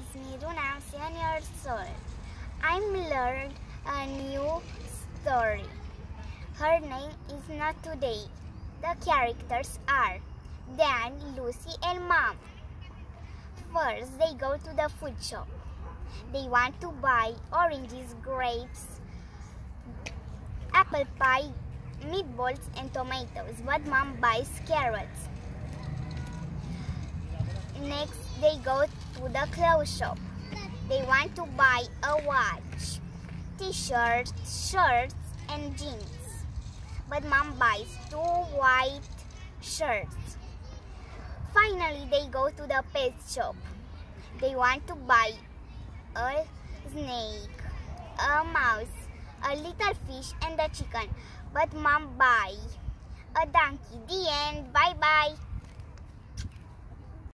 is Miruna, I'm 7 years old. I'm learned a new story. Her name is Not Today. The characters are Dan, Lucy and Mom. First, they go to the food shop. They want to buy oranges, grapes, apple pie, meatballs and tomatoes, but Mom buys carrots. Next, they go to the clothes shop. They want to buy a watch, t-shirts, shirts and jeans, but Mom buys 2 white shirts. Finally, they go to the pet shop. They want to buy a snake, a mouse, a little fish and a chicken, but Mom buys a donkey. The end. Bye bye.